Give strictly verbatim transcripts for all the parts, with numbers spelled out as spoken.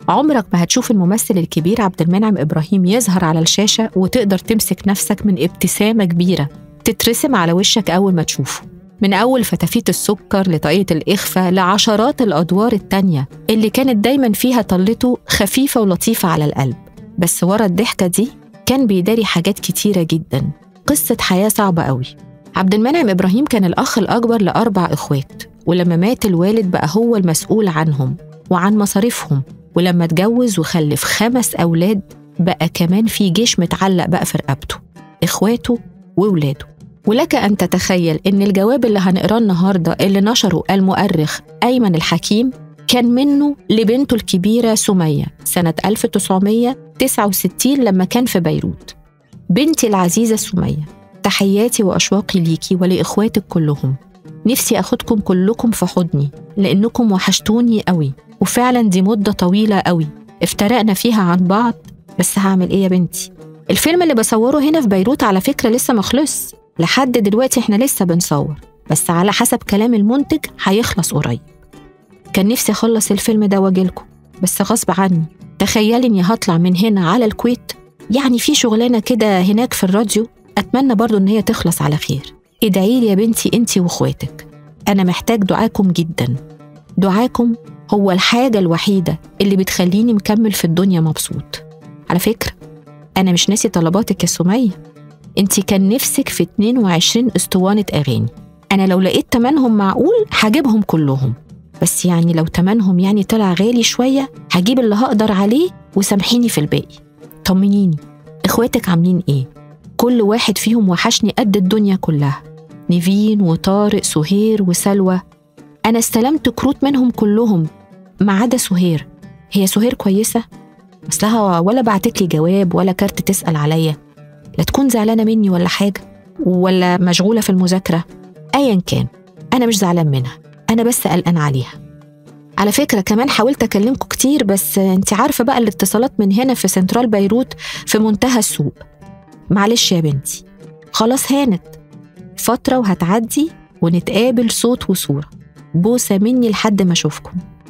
عمرك ما هتشوف الممثل الكبير عبد المنعم إبراهيم يظهر على الشاشة وتقدر تمسك نفسك من ابتسامة كبيرة تترسم على وشك أول ما تشوفه. من أول فتافيت السكر لطاقية الإخفاء لعشرات الأدوار التانية اللي كانت دايماً فيها طلته خفيفة ولطيفة على القلب، بس ورا الضحكة دي كان بيداري حاجات كتيرة جداً، قصة حياة صعبة قوي. عبد المنعم إبراهيم كان الأخ الأكبر لأربع إخوات، ولما مات الوالد بقى هو المسؤول عنهم وعن مصاريفهم، ولما اتجوز وخلف خمس أولاد بقى كمان في جيش متعلق بقى في رقبته، إخواته وولاده. ولك أن تتخيل إن الجواب اللي هنقراه النهاردة اللي نشره المؤرخ أيمن الحكيم كان منه لبنته الكبيرة سمية سنة ألف وتسعمية وتسعة وستين لما كان في بيروت. بنتي العزيزة سمية، تحياتي وأشواقي ليكي ولإخواتك كلهم. نفسي أخدكم كلكم في حضني لأنكم وحشتوني قوي، وفعلا دي مدة طويلة قوي افترقنا فيها عن بعض، بس هعمل إيه يا بنتي؟ الفيلم اللي بصوره هنا في بيروت على فكرة لسه مخلص، لحد دلوقتي احنا لسه بنصور، بس على حسب كلام المنتج هيخلص قريب. كان نفسي أخلص الفيلم ده واجيلكم، بس غصب عني. تخيلي إني هطلع من هنا على الكويت، يعني في شغلانة كده هناك في الراديو، أتمنى برضو إن هي تخلص على خير. ادعي لي يا بنتي انتي واخواتك، أنا محتاج دعاكم جدا. دعاكم هو الحاجة الوحيدة اللي بتخليني مكمل في الدنيا مبسوط. على فكرة أنا مش ناسي طلباتك يا سمية، انتي كان نفسك في اتنين وعشرين اسطوانة أغاني، أنا لو لقيت تمنهم معقول هجيبهم كلهم، بس يعني لو تمنهم يعني طلع غالي شوية هجيب اللي هقدر عليه وسامحيني في الباقي. طمنيني، إخواتك عاملين إيه؟ كل واحد فيهم وحشني قد الدنيا كلها، نيفين وطارق سهير وسلوى. أنا استلمت كروت منهم كلهم ما عدا سهير. هي سهير كويسة؟ أصلها ولا بعتتلي جواب ولا كارت تسأل عليا، لا تكون زعلانة مني ولا حاجة، ولا مشغولة في المذاكرة. أيا كان أنا مش زعلان منها، أنا بس قلقان عليها. على فكرة كمان حاولت أكلمكم كتير، بس انت عارفة بقى الاتصالات من هنا في سنترال بيروت في منتهى السوء. معلش يا بنتي، خلاص هانت فترة وهتعدي ونتقابل صوت وصورة. بوسة مني لحد ما أشوفكم.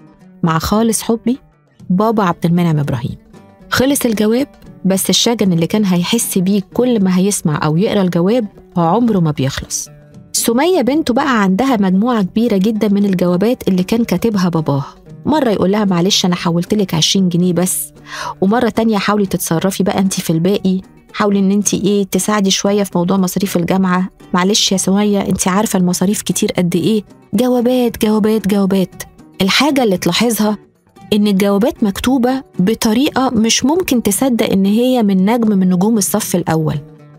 مع خالص حبي، بابا عبد المنعم إبراهيم. خلص الجواب، بس الشجن اللي كان هيحس بيه كل ما هيسمع أو يقرأ الجواب عمره ما بيخلص. سمية بنته بقى عندها مجموعة كبيرة جدا من الجوابات اللي كان كاتبها باباها. مرة يقول لها معلش أنا حولت لك عشرين جنيه بس، ومرة تانية حاولي تتصرفي بقى أنت في الباقي، حاولي إن أنت إيه تساعدي شوية في موضوع مصاريف الجامعة، معلش يا سمية أنت عارفة المصاريف كتير قد إيه. جوابات جوابات جوابات. الحاجة اللي تلاحظها إن الجوابات مكتوبة بطريقة مش ممكن تصدق إن هي من نجم من نجوم الصف الأول.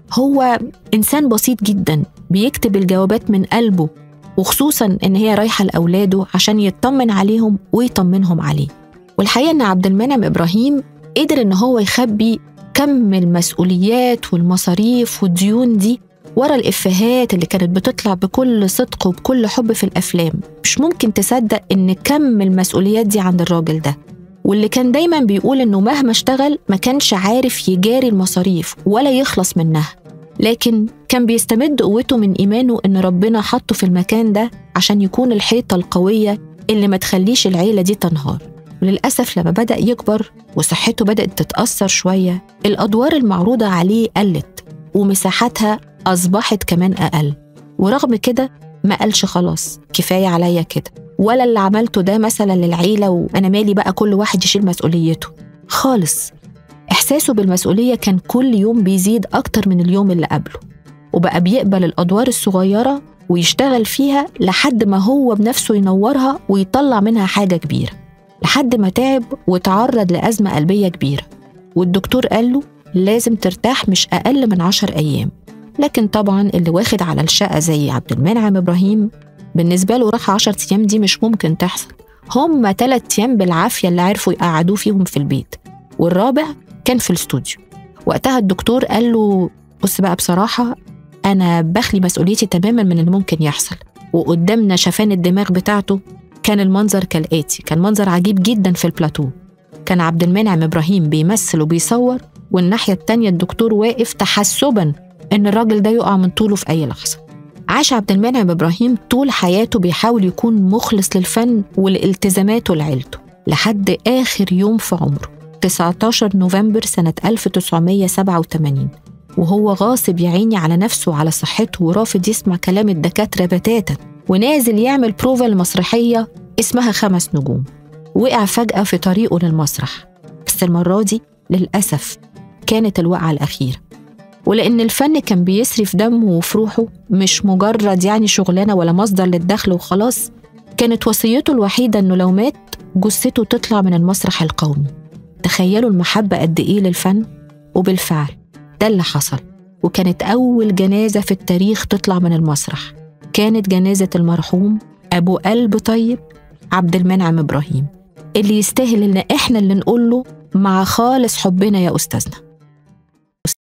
هو إنسان بسيط جدا بيكتب الجوابات من قلبه، وخصوصا إن هي رايحة لأولاده عشان يطمن عليهم ويطمنهم عليه. والحقيقة إن عبد المنعم إبراهيم قدر إن هو يخبي كم المسؤوليات والمصاريف والديون دي ورا الإفيهات اللي كانت بتطلع بكل صدق وبكل حب في الأفلام. مش ممكن تصدق إن كم المسؤوليات دي عند الراجل ده، واللي كان دايما بيقول إنه مهما اشتغل ما كانش عارف يجاري المصاريف ولا يخلص منها، لكن كان بيستمد قوته من إيمانه إن ربنا حطه في المكان ده عشان يكون الحيطة القوية اللي ما تخليش العيلة دي تنهار. وللأسف لما بدأ يكبر وصحته بدأت تتأثر شوية، الأدوار المعروضة عليه قلت ومساحتها أصبحت كمان أقل، ورغم كده ما قالش خلاص كفاية عليا كده، ولا اللي عملته ده مثلا للعيلة وأنا مالي بقى كل واحد يشيل مسؤوليته خالص. إحساسه بالمسؤولية كان كل يوم بيزيد أكتر من اليوم اللي قبله، وبقى بيقبل الأدوار الصغيرة ويشتغل فيها لحد ما هو بنفسه ينورها ويطلع منها حاجة كبيرة، لحد ما تعب وتعرض لأزمة قلبية كبيرة، والدكتور قال له لازم ترتاح مش أقل من عشر أيام. لكن طبعا اللي واخد على الشقة زي عبد المنعم إبراهيم بالنسبة له راح عشر أيام دي مش ممكن تحصل. هم ثلاث أيام بالعافية اللي عرفوا يقعدوه فيهم في البيت، والرابع كان في الاستوديو. وقتها الدكتور قال له بص بقى بصراحة أنا بخلي مسؤوليتي تماما من اللي ممكن يحصل. وقدامنا شفان الدماغ بتاعته كان المنظر كالآتي، كان منظر عجيب جدا في البلاتو. كان عبد المنعم إبراهيم بيمثل وبيصور، والناحية التانية الدكتور واقف تحسبا إن الراجل ده يقع من طوله في أي لحظة. عاش عبد المنعم إبراهيم طول حياته بيحاول يكون مخلص للفن ولالتزاماته لعيلته، لحد آخر يوم في عمره تسعة عشر نوفمبر سنة ألف وتسعمية سبعة وثمانين، وهو غاصب يا عيني على نفسه وعلى صحته ورافض يسمع كلام الدكاترة بتاتا، ونازل يعمل بروفا المسرحية اسمها خمس نجوم. وقع فجأة في طريقه للمسرح، بس المرة دي للأسف كانت الوقعة الأخيرة. ولأن الفن كان بيسري في دمه وفي روحه، مش مجرد يعني شغلانة ولا مصدر للدخل وخلاص، كانت وصيته الوحيدة إنه لو مات جثته تطلع من المسرح القومي. تخيلوا المحبة قد إيه للفن، وبالفعل ده اللي حصل. وكانت أول جنازة في التاريخ تطلع من المسرح كانت جنازة المرحوم أبو قلب طيب عبد المنعم إبراهيم، اللي يستاهل إن إحنا اللي نقوله مع خالص حبنا يا أستاذنا.